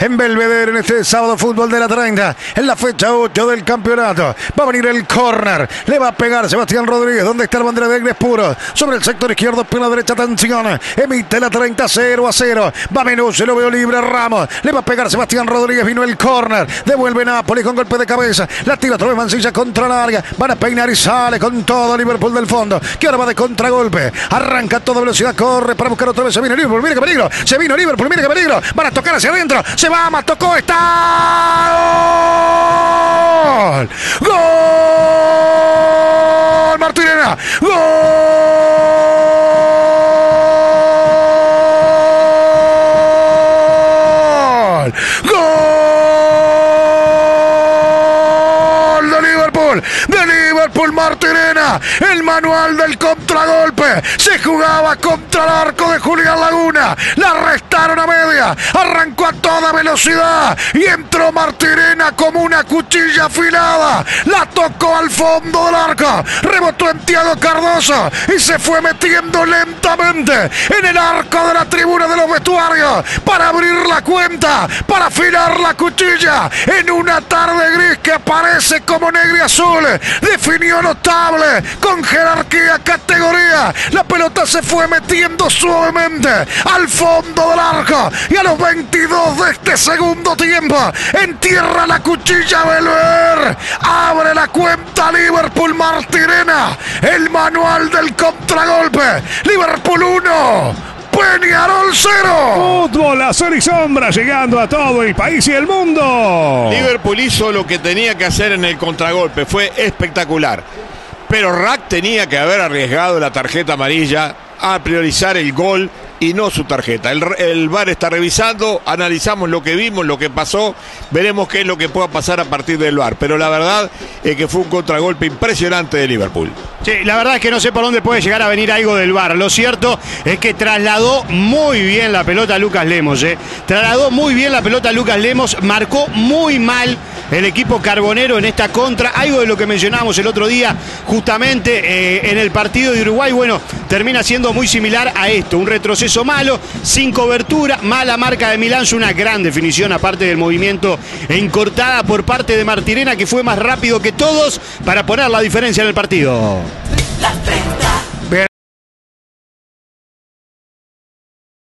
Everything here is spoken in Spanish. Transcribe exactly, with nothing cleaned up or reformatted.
en Belvedere en este sábado fútbol de la treinta, en la fecha ocho del campeonato. Va a venir el córner, le va a pegar Sebastián Rodríguez. ¿Dónde está el bandera de Igles Puro? Sobre el sector izquierdo, por la derecha, atención. Emite la treinta, cero a cero. Va Menú, se lo veo libre Ramos. Le va a pegar Sebastián Rodríguez, vino el córner. Devuelve Napoli con golpe de cabeza. La tira otra vez Mancilla contra larga. Van a peinar y sale con todo Liverpool del fondo, que ahora va de contragolpe. Arranca a toda velocidad, corre para buscar otra vez. Se vino Liverpool, mira qué peligro. Se vino Liverpool, mira qué peligro. Van a tocar hacia adentro. Se va, más tocó, está. ¡Gol! ¡Gol! Martirena. ¡Gol! ¡Gol! De Liverpool. De Liverpool, Martirena. El manual del contragolpe. Se jugaba contra el arco de Julián Laguna. La restaron a media. Arrancó a toda velocidad. Y entró Martirena como una cuchilla afilada. La tocó al fondo del arco. Rebotó en Thiago Cardoso. Y se fue metiendo lentamente en el arco de la tribuna de los vestuarios. Para abrir la cuenta. Para afilar la cuchilla. En una tarde gris que aparece como negra y azul. Definió notable. Con jerarquía, categoría. La pelota se fue metiendo suavemente al fondo del arco. Y a los veintidós de este segundo tiempo, entierra la cuchilla Belvedere. Abre la cuenta Liverpool, Martirena. El manual del contragolpe. Liverpool uno. Peñarol cero. Fútbol, azul y sombra, llegando a todo el país y el mundo. Liverpool hizo lo que tenía que hacer en el contragolpe. Fue espectacular. Pero Rack tenía que haber arriesgado la tarjeta amarilla a priorizar el gol y no su tarjeta. El, el V A R está revisando, analizamos lo que vimos, lo que pasó, veremos qué es lo que pueda pasar a partir del V A R. Pero la verdad es que fue un contragolpe impresionante de Liverpool. Sí, la verdad es que no sé por dónde puede llegar a venir algo del V A R. Lo cierto es que trasladó muy bien la pelota a Lucas Lemos. ¿eh? Trasladó muy bien la pelota a Lucas Lemos. Marcó muy mal el equipo carbonero en esta contra. Algo de lo que mencionábamos el otro día, justamente eh, en el partido de Uruguay. Bueno, termina siendo muy similar a esto. Un retroceso malo, sin cobertura, mala marca de Milán. Una gran definición, aparte del movimiento en cortada por parte de Martirena, que fue más rápido que todos para poner la diferencia en el partido. La